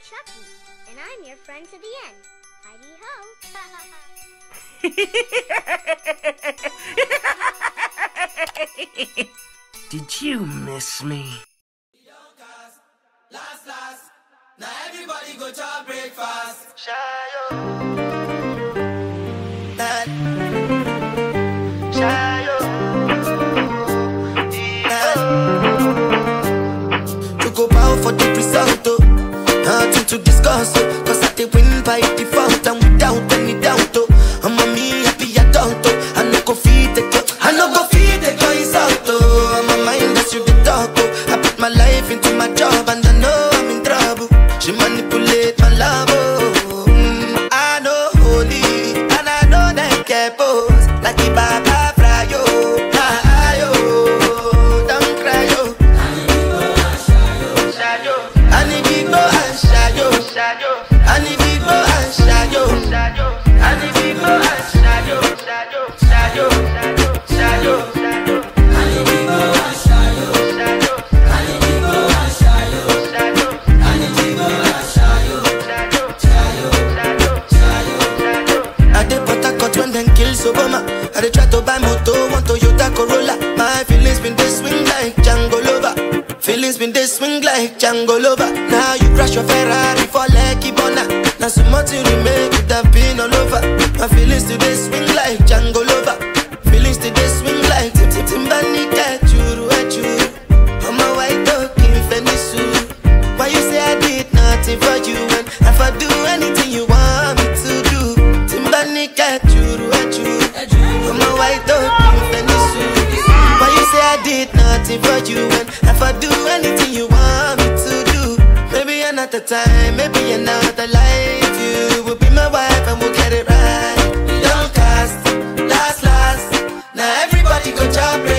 Chucky, and I'm your friend to the end. Heidi-ho. Did you miss me? Last. Now everybody go to breakfast. Shayo. Shayo. To go bow for the result, oh. Nothing to discuss, oh. Cause I did win by default and without any doubt, oh. I'm a me happy adult, oh. I no go feed the girl, I no go feed the girl is out, oh. I'm a mind that you the talk, oh. I put my life into my job and I know I'm in trouble. She manipulate my love, oh. I know holy and I know that get pose like the Baba Frayo. Ayo, don't cry, yo. I need to go and shayo. I need to go and shayo. I need to go and shayo. Obama. I dey try to buy moto, want Toyota Corolla. My feelings been they swing like Django Lover. Feelings been they swing like Django Lover. Now you crash your Ferrari for Lucky Bona. Now so much you remake could have been all over. My feelings today swing like Django Lover. Feelings today swing like Timbani Churu. I'm a white dog in Venice. Why you say I did nothing for you when if I do anything you want me to do? Timbani Churu. I'm a white dog in Venice. Why you say I did nothing for you when if I do anything you want me to do? Maybe another time, maybe another life. You will be my wife and we'll get it right. We don't cast, last. Now everybody go job.